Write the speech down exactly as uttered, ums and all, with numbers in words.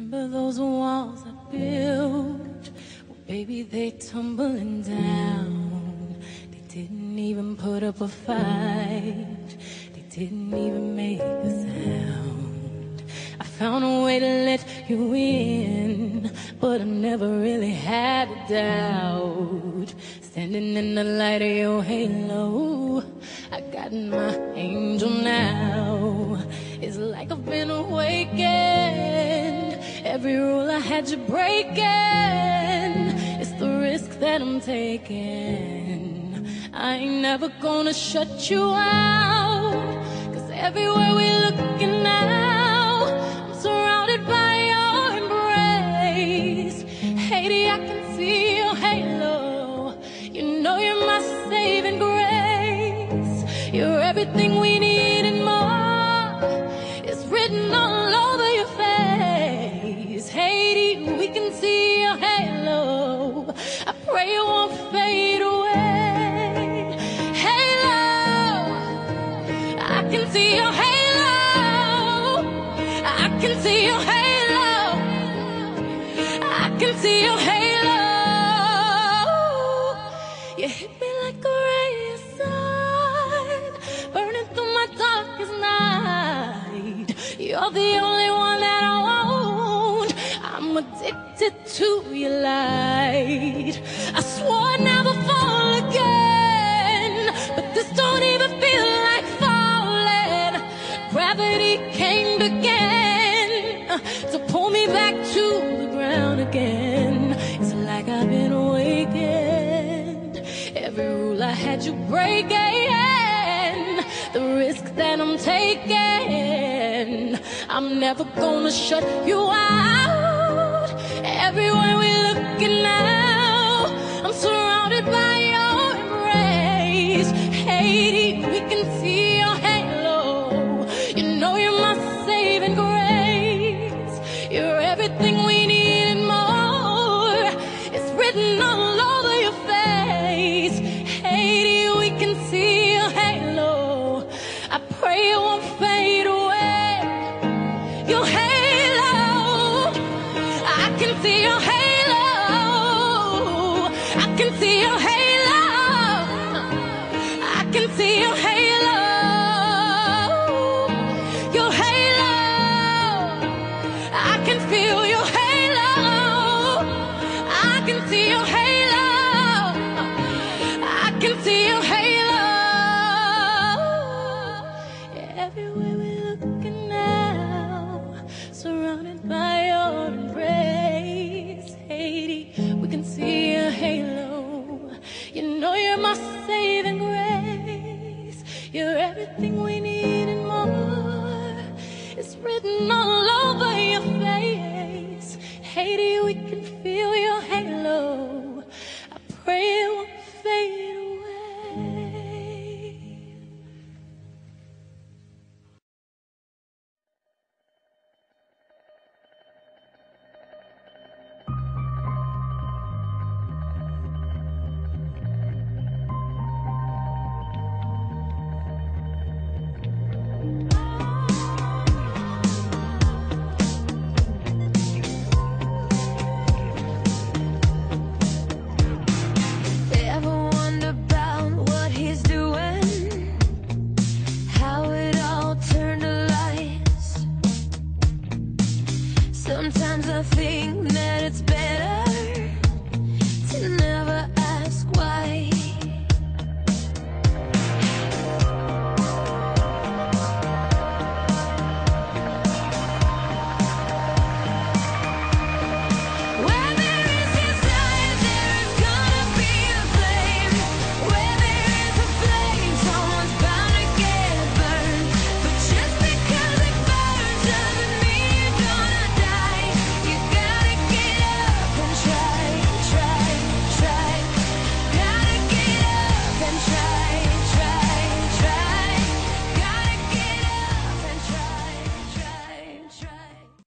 Remember those walls I built? Well, baby, they tumbling down. They didn't even put up a fight. They didn't even make a sound. I found a way to let you in, but I never really had a doubt. Standing in the light of your halo, I got my angel now. It's like I've been awakened. Every rule I had you breaking. It's the risk that I'm taking. I ain't never gonna shut you out, 'cause everywhere we're looking now, I'm surrounded by your embrace. Haiti, I can see your halo. You know you're my saving grace. You're everything we need and more. It's written all over your face. Haiti, we can see your halo. I pray it won't fade away. Halo, I can see your halo. I can see your halo. I can see your halo. You hit me like a ray of sun, burning through my darkest night. You're the only one that I want. I'm addicted to your light. I swore I'd never fall again, but this don't even feel like falling. Gravity came again to pull me back to the ground again. It's like I've been awakened. Every rule I had you breaking, the risk that I'm taking, I'm never gonna shut you out. Everywhere we're looking now, I'm surrounded by your embrace. Haiti, we can see your halo. You know you're my saving grace. You're everything we need and more. It's written all over your face. Haiti, we can see your halo. I pray it won't fade away. Your halo, I can see your halo. I can see your halo. I can see your halo. Your halo, I can feel your halo. I can see your halo. I can see your halo. Everywhere we're looking now, surrounded by your embrace. Haiti, we can see your halo. You know you're my saving grace. You're everything we need and more. It's written all over your face. Haiti, we can feel your halo. I pray it won't fade away. Ever wonder about what he's doing? How it all turned to lies. Sometimes I think